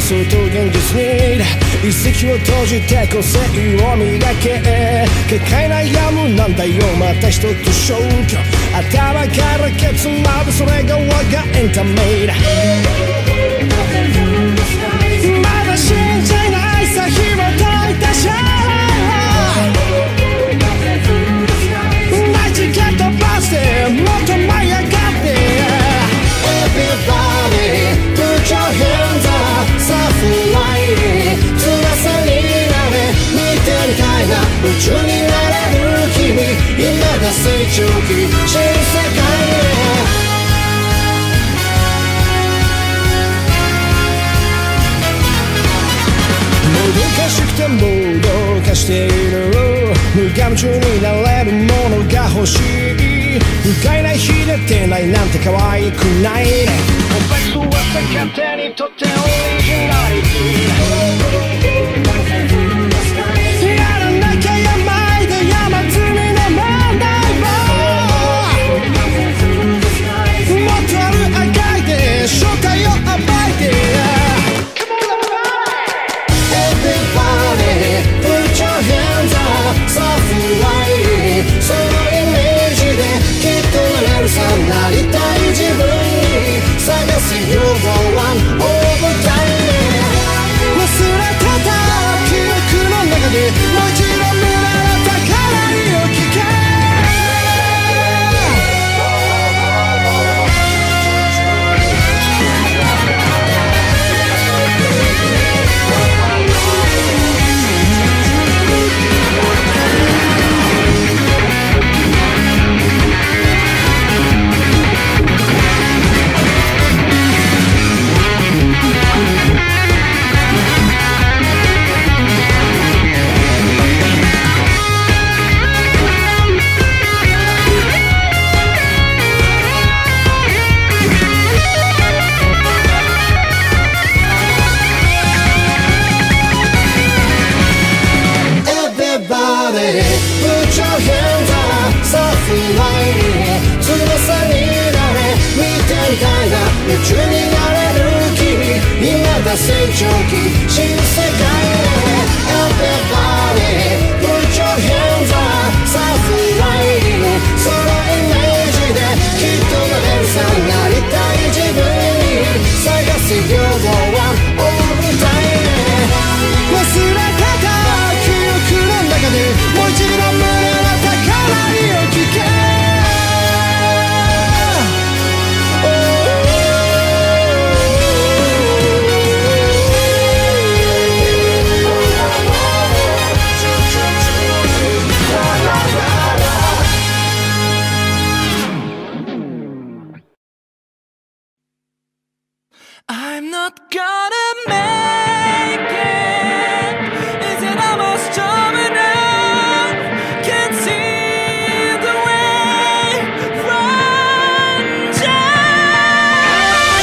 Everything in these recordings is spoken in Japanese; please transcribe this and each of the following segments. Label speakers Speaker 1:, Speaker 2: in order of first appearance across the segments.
Speaker 1: 想と現実に一石を閉じて個性を磨け結界悩むなんだよまた一つ消去頭からケツまでそれが我がエンタメだまだ信じないさ紐解いたシャナイチケットバスでもっと舞い上がって Everybody put your hands up さあfly翼になれ見てみたいな宇宙になれる君今が成長期新世界へもどかしくてもどかしている無我夢中になれるものが欲しい不快な日出てないなんて可愛くないコンペクトは勝手にとってオリジナリティやらなきゃやまいで山積みの問題ももっとある赤いで正体を暴いてそのイメージできっとなれるさなりたい自分に探す You're the one all the time 忘れてた記憶の中でもう一度見られたからにを聞け夢中になれる君今が成長期新世界へ Everybody put your hands up さあfly そのイメージできっとなれるさなりたい自分に探す You're the one all the time 忘れてた記憶の中でもう一度胸の高鳴りを聞け
Speaker 2: I'm not gonna make it. Is it almost over now? Can't see the way from down.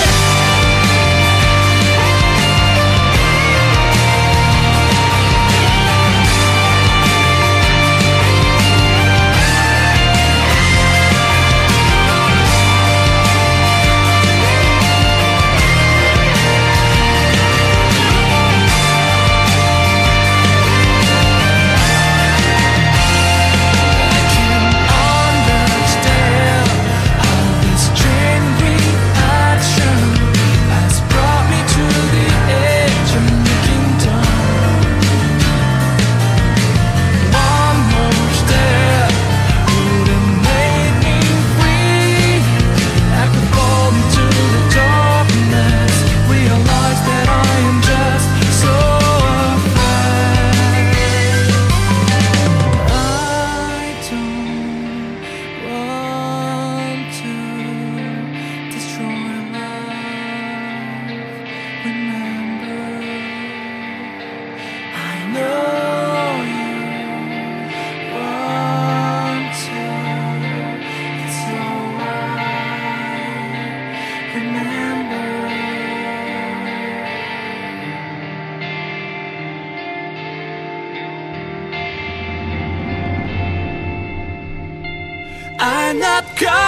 Speaker 2: I'm not gonna